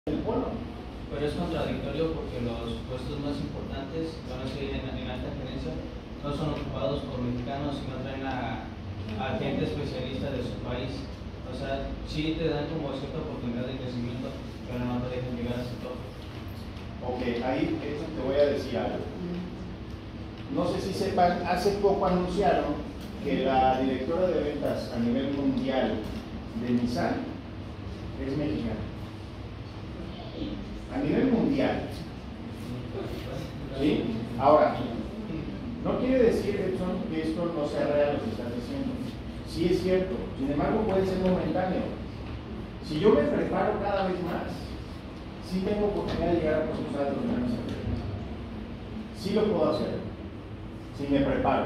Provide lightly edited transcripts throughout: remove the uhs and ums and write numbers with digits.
el polo. Pero es contradictorio porque los puestos más importantes, van a ser en alta gerencia, no son ocupados por mexicanos, sino traen a gente especialista de su país. O sea, sí te dan como cierta oportunidad de crecimiento, pero no te dejan llegar a ese tope. Ok, ahí te voy a decir algo. No sé si sepan, hace poco anunciaron que la directora de ventas a nivel mundial de Nissan es mexicana. A nivel mundial. ¿Sí? Ahora, no quiere decir, Edson, que esto no sea real lo que estás diciendo. Sí es cierto, sin embargo puede ser momentáneo. Si yo me preparo cada vez más, sí tengo oportunidad de llegar a puestos altos en esa empresa. Sí lo puedo hacer, si me preparo.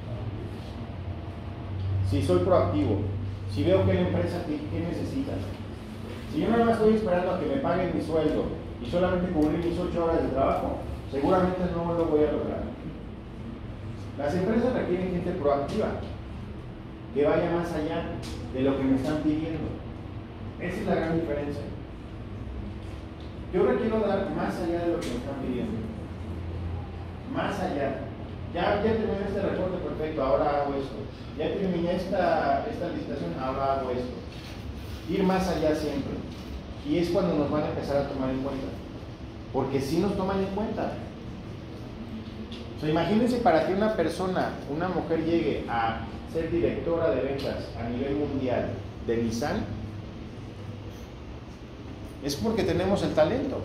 Si soy proactivo, si veo que la empresa qué necesita. Si yo nada más estoy esperando a que me paguen mi sueldo y solamente cubrir mis 8 horas de trabajo, seguramente no lo voy a lograr. Las empresas requieren gente proactiva, que vaya más allá de lo que me están pidiendo. Esa es la gran diferencia. Yo requiero dar más allá de lo que me están pidiendo. Más allá. Ya terminé este reporte, perfecto, ahora hago esto. Ya terminé esta licitación, ahora hago esto. Ir más allá siempre. Y es cuando nos van a empezar a tomar en cuenta. Porque sí nos toman en cuenta. O sea, imagínense para que una persona, una mujer llegue a ser directora de ventas a nivel mundial de Nissan, es porque tenemos el talento.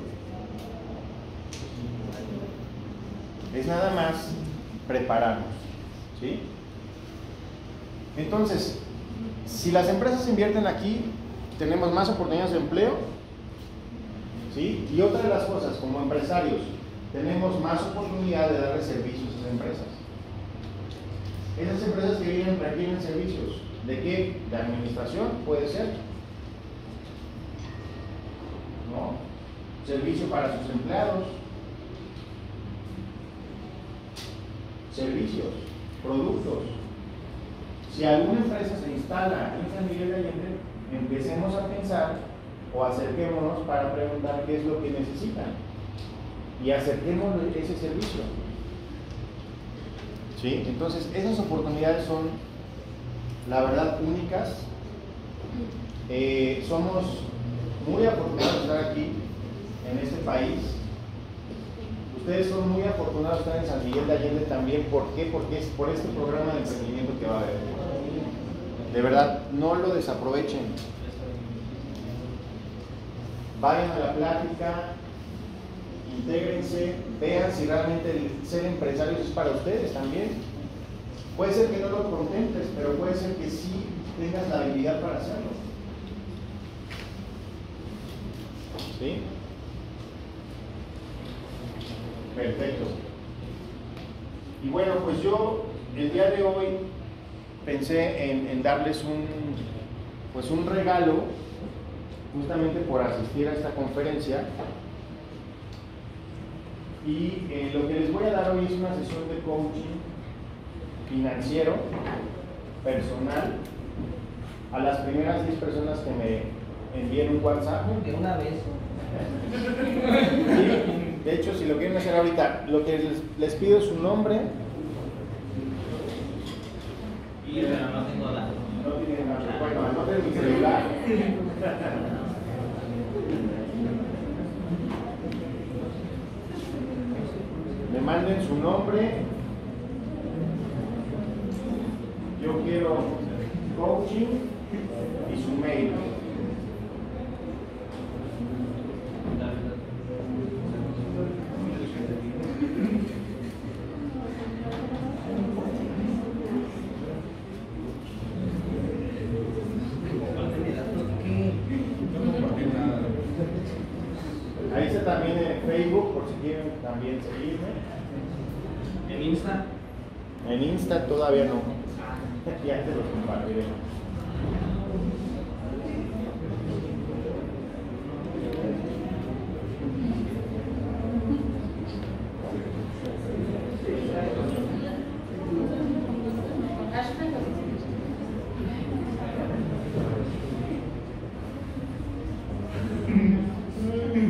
Es nada más prepararnos, ¿sí? Entonces, si las empresas invierten aquí, tenemos más oportunidades de empleo, ¿sí? Y otra de las cosas, como empresarios, tenemos más oportunidad de darle servicios a esas empresas. Esas empresas que vienen requieren servicios. ¿De qué? De administración, puede ser. ¿No? Servicio para sus empleados. Servicios, productos. Si alguna empresa se instala en San Miguel de Allende, empecemos a pensar o acerquémonos para preguntar qué es lo que necesitan y acerquemos ese servicio. ¿Sí? Entonces, esas oportunidades son, la verdad, únicas. Somos muy afortunados de estar aquí, en este país. Ustedes son muy afortunados de estar en San Miguel de Allende también. ¿Por qué? Porque es por este programa de emprendimiento que va a haber. De verdad, no lo desaprovechen. Vayan a la plática, intégrense, vean si realmente el ser empresarios es para ustedes también. Puede ser que no lo contemples, pero puede ser que sí tengas la habilidad para hacerlo. ¿Sí? Perfecto. Y bueno, pues yo el día de hoy pensé en darles un regalo, justamente por asistir a esta conferencia. Y lo que les voy a dar hoy es una sesión de coaching financiero, personal, a las primeras 10 personas que me envíen un WhatsApp. De una vez. Sí, de hecho, si lo quieren hacer ahorita, lo que les pido es su nombre. Y pero no tengo nada. No tienen nada. Bueno, anoten mi celular. Me manden su nombre. Yo quiero coaching y su mail. Ahí está también en Facebook, por si quieren también seguirme. ¿En Insta? En Insta todavía no. Ya te los compartiré.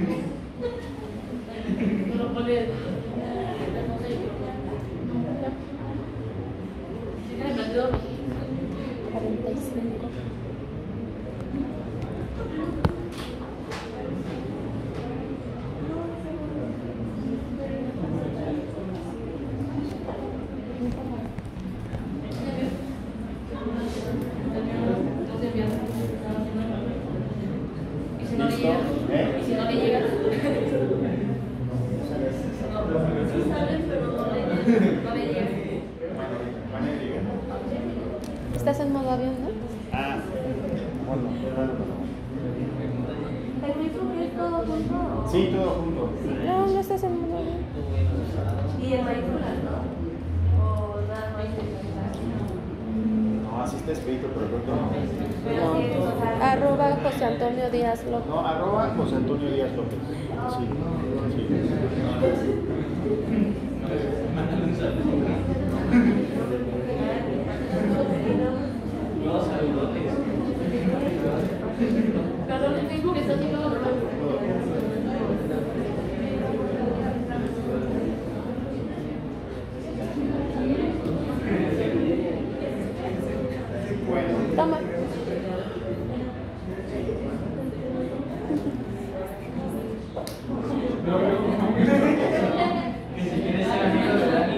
Estás en modo avión, ¿no? Ah, bueno. ¿El Facebook es todo junto? Sí, todo junto. No, no estás en modo avión. Y en mayúsculas, ¿no? O nada más en No, así está escrito, pero creo que no. Pero sí, o sea, Arroba José Antonio Díaz López. No, arroba José Antonio Díaz López. Sí, sí. Mándale un saludo. No, saludotes. perdón, el Facebook está haciendo lo normal. Toma. Que si quieres ser amigo de Dani.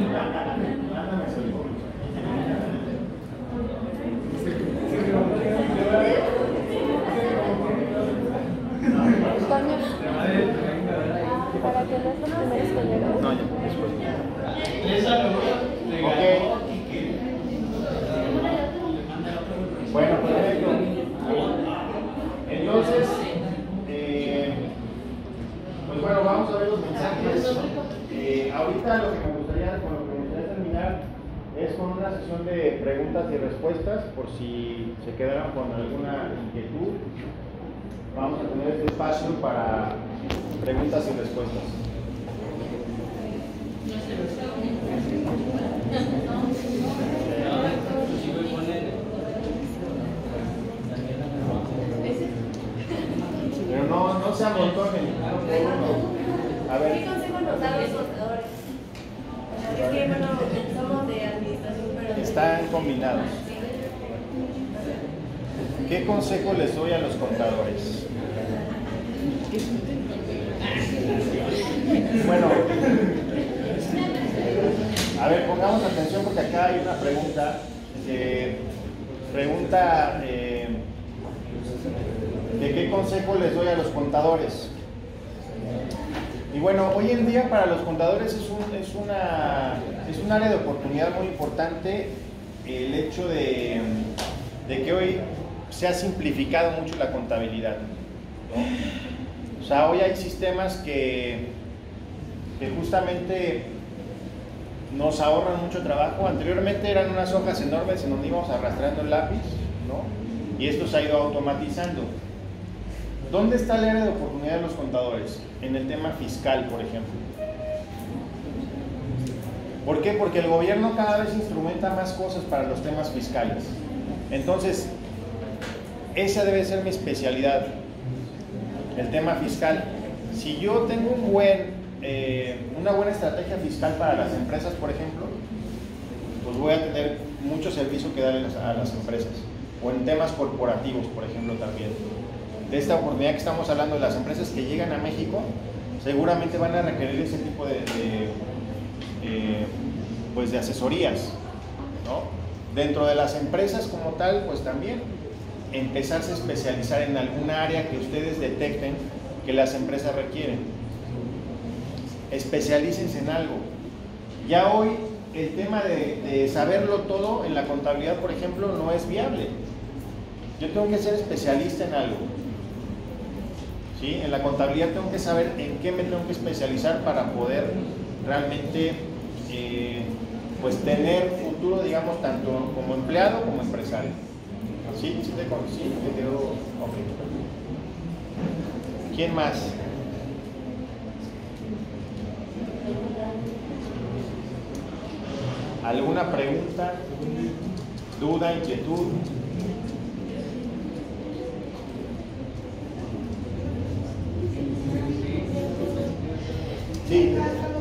Toño. Para que leas los primeros que llegan. No, ya, después. ¿Tres saludos? Ok. Bueno, perfecto. Entonces, pues bueno, vamos a ver los mensajes. Ahorita lo que me gustaría, con lo que me gustaría terminar es con una sesión de preguntas y respuestas, por si se quedaron con alguna inquietud. Vamos a tener este espacio para preguntas y respuestas. Pero no se amontonen. A ¿Qué ver. consejo nos dan los contadores? Es que, bueno, somos de administración, pero... Están combinados. ¿Qué consejo les doy a los contadores? Bueno, a ver, pongamos atención porque acá hay una pregunta. Pregunta de qué consejo les doy a los contadores. Y bueno, hoy en día para los contadores es un área de oportunidad muy importante el hecho de que hoy se ha simplificado mucho la contabilidad, ¿no? O sea, hoy hay sistemas que justamente nos ahorran mucho trabajo. Anteriormente eran unas hojas enormes en donde íbamos arrastrando el lápiz, ¿no? Y esto se ha ido automatizando. ¿Dónde está el área de oportunidad de los contadores? En el tema fiscal, por ejemplo. ¿Por qué? Porque el gobierno cada vez instrumenta más cosas para los temas fiscales. Entonces, esa debe ser mi especialidad, el tema fiscal. Si yo tengo una buena estrategia fiscal para las empresas, por ejemplo, pues voy a tener mucho servicio que darles a las empresas. O en temas corporativos, por ejemplo, también. De esta oportunidad que estamos hablando, de las empresas que llegan a México, seguramente van a requerir ese tipo pues de asesorías, ¿no? Dentro de las empresas como tal, pues también empezarse a especializar en alguna área que ustedes detecten que las empresas requieren. Especialícense en algo. Ya hoy el tema de saberlo todo en la contabilidad, por ejemplo, no es viable. Yo tengo que ser especialista en algo. ¿Sí? En la contabilidad tengo que saber en qué me tengo que especializar para poder realmente pues tener futuro, digamos, tanto como empleado como empresario. ¿Sí? ¿Sí te quedó? Ok. ¿Quién más? ¿Alguna pregunta? ¿Duda? ¿Inquietud? Sí.